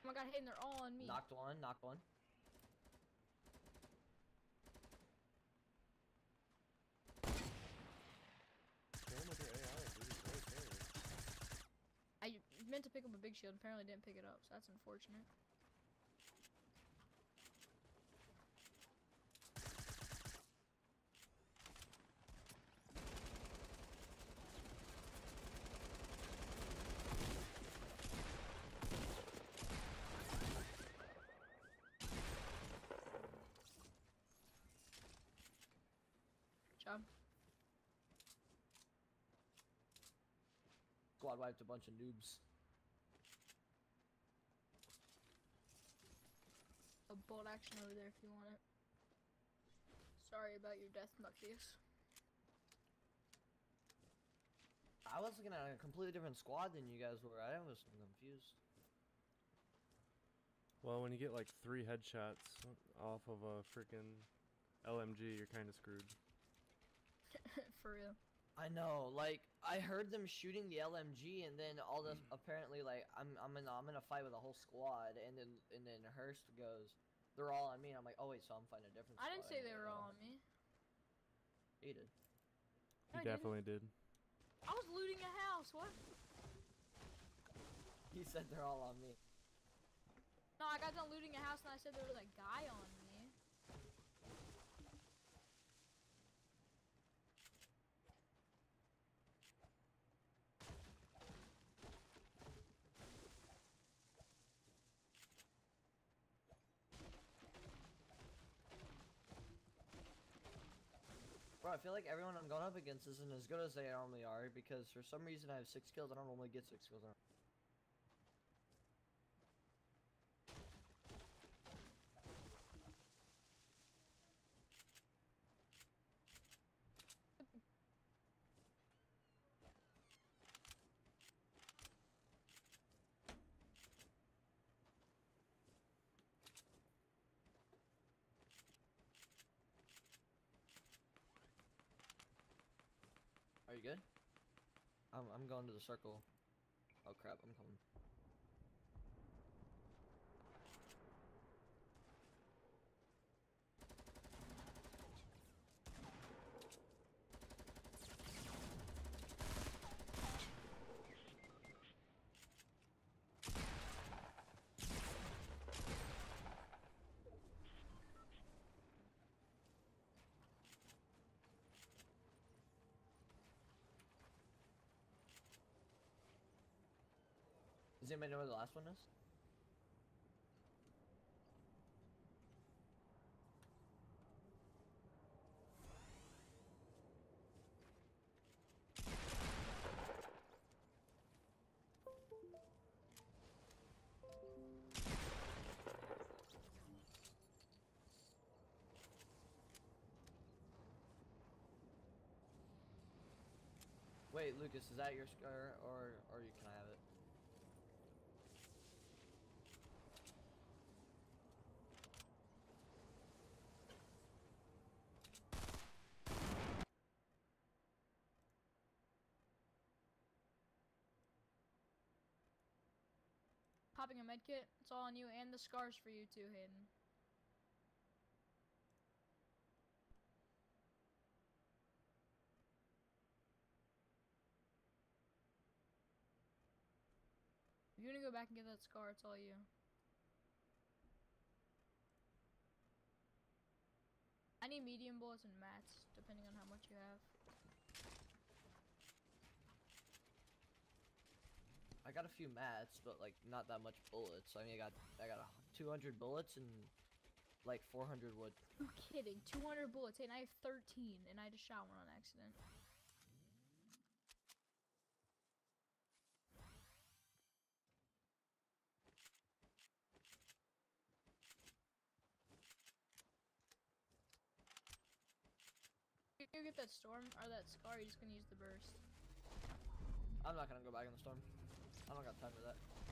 my god, Hayden, they're all on me. Knocked one, knocked one. Damn with your AI, dude. It's right there. I meant to pick up a big shield, apparently didn't pick it up, so that's unfortunate. Good job. Squad wiped a bunch of noobs. A bolt action over there if you want it. Sorry about your death, Muckius. I was looking at a completely different squad than you guys were. I was confused. Well, when you get like 3 headshots off of a freaking LMG, you're kind of screwed. For real. I know, like I heard them shooting the LMG, and then all this apparently like I'm in a fight with a whole squad, and then Hurst goes, they're all on me. And I'm like, oh wait, so I'm fighting a different squad. I didn't say they were all on me. He did. No, He I definitely did. I was looting a house, what? He said they're all on me. No, I got done looting a house and I said there was a guy on me. Bro, I feel like everyone I'm going up against isn't as good as they normally are, because for some reason I have 6 kills. I don't normally get 6 kills. Are you good? I'm going to the circle. Oh crap, I'm coming. Does anybody know where the last one is? Wait, Lucas, is that your scar, or you can I have it? Popping a med kit, it's all on you, and the scars for you too, Hayden. If you want to go back and get that scar, it's all you. I need medium bullets and mats, depending on how much you have. I got a few mats, but like not that much bullets. I mean, I got 200 bullets and like 400 wood. You're kidding, 200 bullets, and I have 13, and I just shot one on accident. You get that storm or that scar, you're just gonna use the burst. I'm not gonna go back in the storm. I don't got time for that.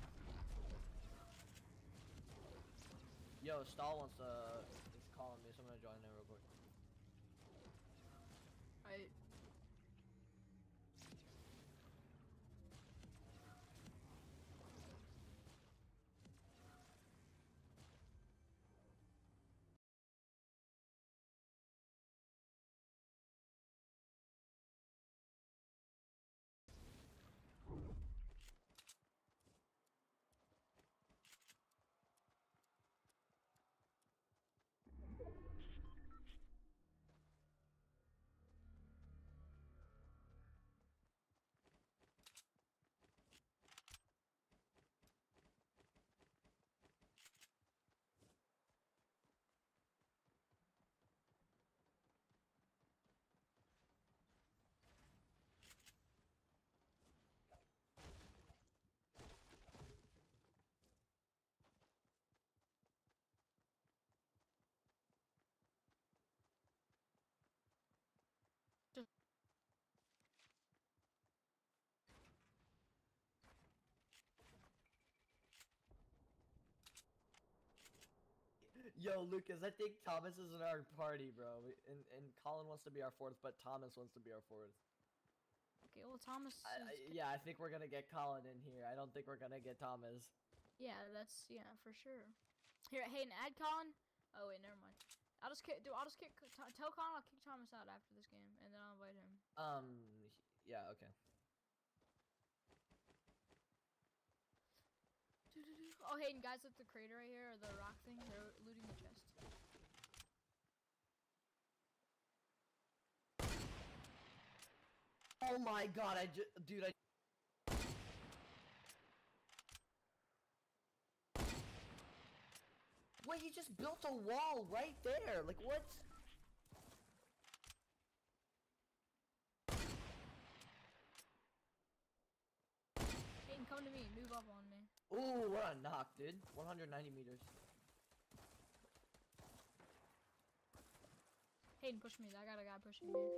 Yo, Stahl wants to is calling me, so I'm gonna join in real quick. Alright. Yo, Lucas, I think Thomas is in our party, bro. And Colin wants to be our fourth, but Thomas wants to be our fourth. Okay, well, Thomas is... Yeah, I think we're gonna get Colin in here. I don't think we're gonna get Thomas. Yeah, that's... Yeah, for sure. Here, Hayden, add Colin. Oh, wait, never mind. I'll just kick... Dude, I'll just kick... Tell Colin I'll kick Thomas out after this game, and then I'll invite him. Yeah, okay. Oh, Hayden, guys at the crater right here, or the rock thing, they're looting the chest. Oh my god, dude, Wait, he just built a wall right there, like what? Hayden, come to me, move up on me. Ooh, what a knock, dude. 190 meters. Hayden, push me, I got a guy pushing me.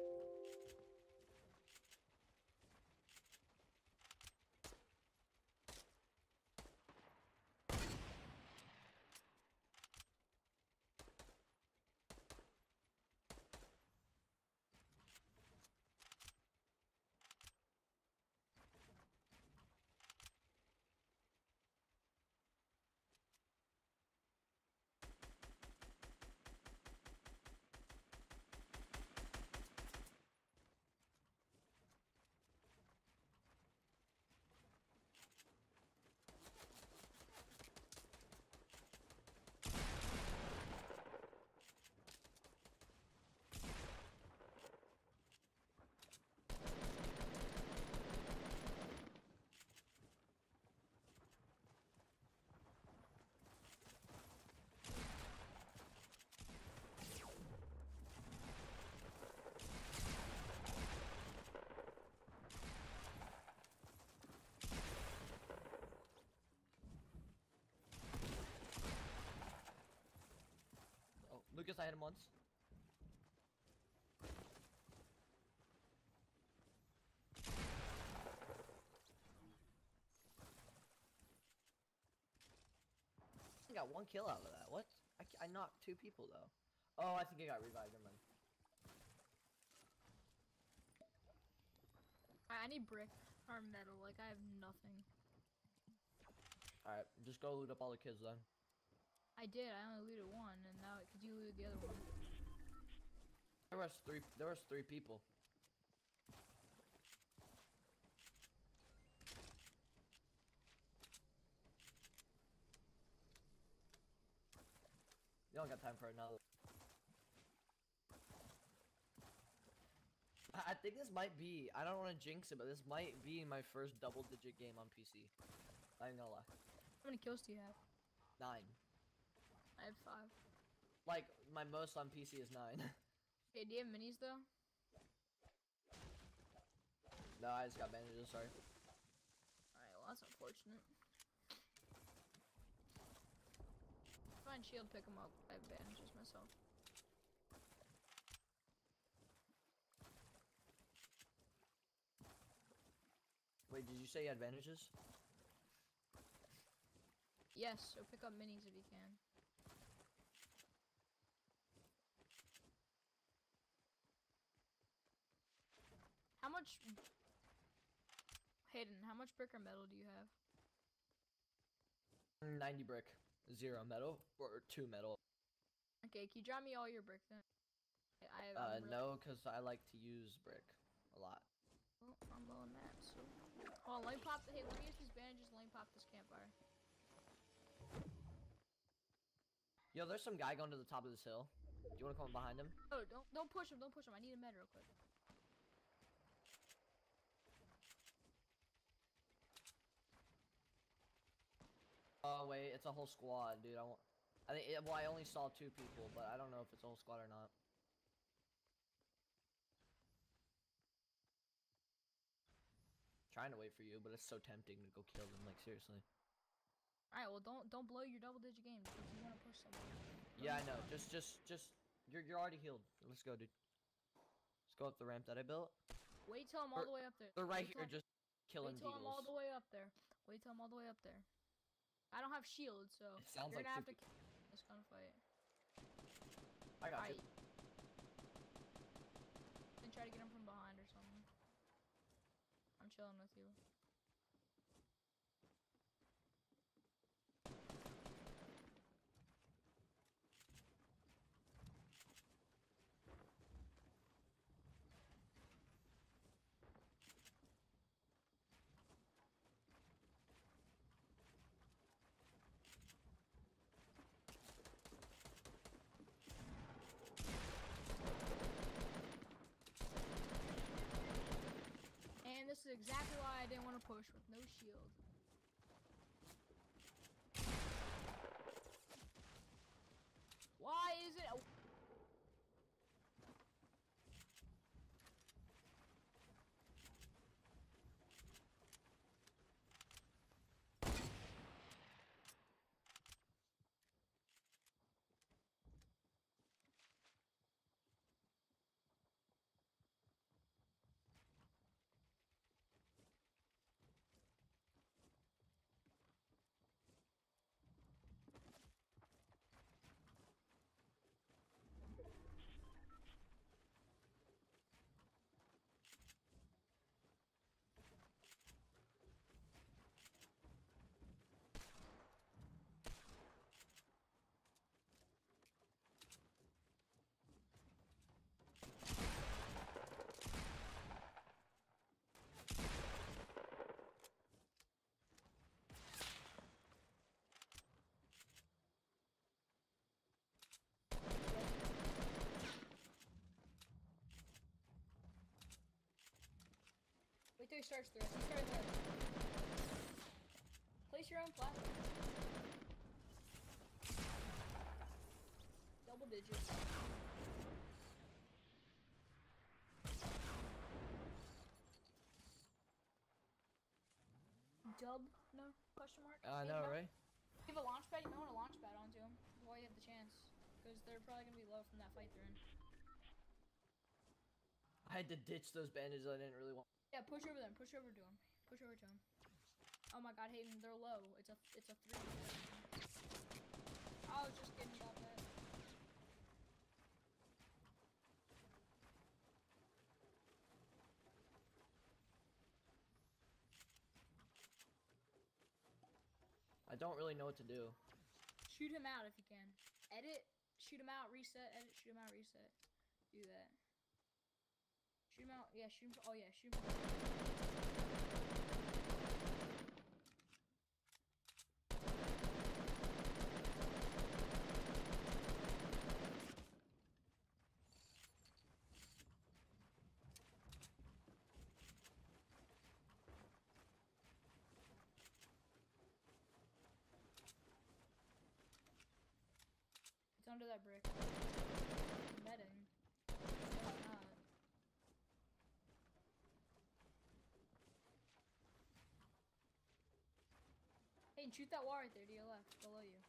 Oh, Lucas, I hit him once. I got one kill out of that. What? I knocked 2 people though. Oh, I think I got revived. Never mind. I need brick or metal, like I have nothing. Alright, just go loot up all the kids then. I did, I only looted one, and now, could you loot the other one? There was 3 people. You don't got time for another. I think this might be, I don't want to jinx it, but this might be my first double-digit game on PC. I ain't gonna lie. How many kills do you have? 9. I have 5. Like, my most on PC is 9. Okay, do you have minis though? No, I just got bandages, sorry. Alright, well that's unfortunate. Find shield, pick them up. I have bandages myself. Wait, did you say you had bandages? Yes, so pick up minis if you can. How much... Hayden, how much brick or metal do you have? 90 brick. 0 metal. Or 2 metal. Okay, can you drop me all your brick then? I'm really- No, because I like to use brick a lot. Well, I'm low on that, so... Hold on, let me pop... Hey, let me use these bandages and let me pop this campfire. Yo, there's some guy going to the top of this hill. Do you want to come behind him? Oh, don't push him, don't push him. I need a med real quick. Oh wait, it's a whole squad, dude. Well, I only saw 2 people, but I don't know if it's a whole squad or not. Trying to wait for you, but it's so tempting to go kill them. Like seriously. Alright, well don't blow your double-digit game because you want to push someone. Yeah, I know. Just, you're already healed. Let's go, dude. Let's go up the ramp that I built. Wait till I'm all the way up there. They're right Wait here, till- just killing Wait till I'm all deagles. the way up there. Wait till I'm all the way up there. I don't have shield, so It sounds you're like gonna have 50 to kill this gunfight. I got you. Then try to get him from behind or something. I'm chilling with you. And this is exactly why I didn't want to push with no shield. Why is it? Wait till he starts the rest. He started there. Place your own platform. Double digits. Dub? No? Question mark? I know, right? Give a launch pad. You might want a launch pad onto him while you have the chance. Because they're probably going to be low from that fight they're in. I had to ditch those bandages. I didn't really want. Yeah, push over them. Push over to him. Push over to him. Oh my god, Hayden, they're low. It's a 3. I was just kidding about that. I don't really know what to do. Shoot him out if you can. Edit, shoot him out, reset, edit, shoot him out, reset. Do that. Shoot him out. Yeah, shoot him. Oh yeah, shoot him. It's under that brick. Met him. No, it's not. Hey, shoot that wall right there to your left, below you.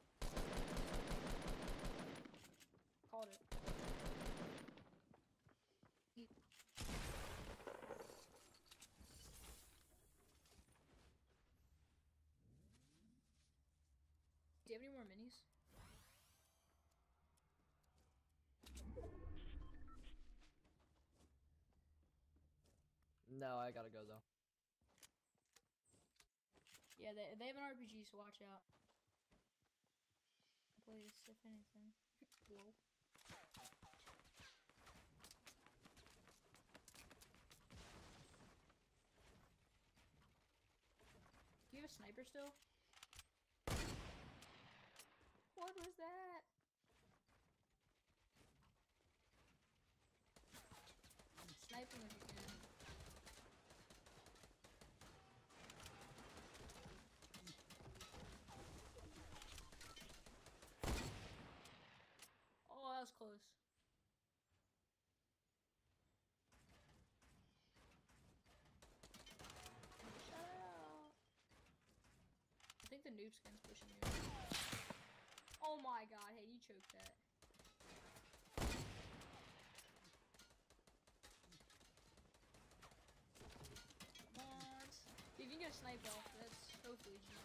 Called it. Do you have any more minis? No, I gotta go though. Yeah, they have an RPG, so watch out. Please, if anything. Whoa. Do you have a sniper still? What was that? Snipe him if you can. Oh, that was close. Shut out. I think the noob skin's pushing you. Oh my god, hey, you choked that. Come on. If you can get a snipe off, that's hopefully GG.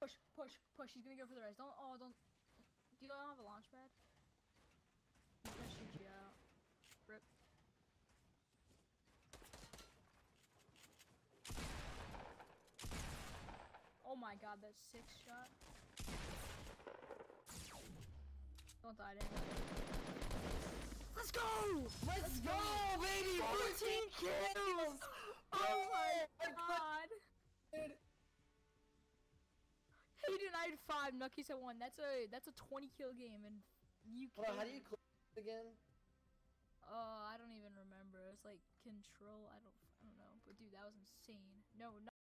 Push. He's gonna go for the res. Don't. Do you have a launch pad? He's gonna shoot you out. Rip. Oh my god, that 6 shot. Don't die, Danny. Let's go! Let's go, baby! 14 kills! Oh my god! Hey dude, I had 5, Nucky's at 1. That's a 20 kill game, and you Hold on, how can't. do you click again? I don't even remember. It's like control. I don't know. But dude, that was insane. No,